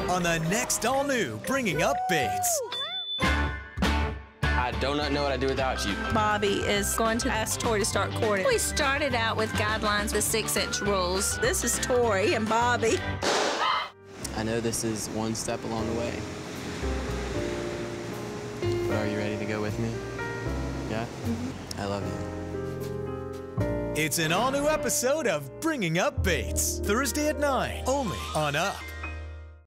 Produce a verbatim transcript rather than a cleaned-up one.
on the next all-new Bringing Up Bates. I do not know what I'd do without you. Bobby is going to ask Tori to start courting. We started out with guidelines, the six-inch rules. This is Tori and Bobby. I know this is one step along the way. But are you ready to go with me? Yeah? Mm-hmm. I love you. It's an all-new episode of Bringing Up Bates, Thursday at nine, only on Up.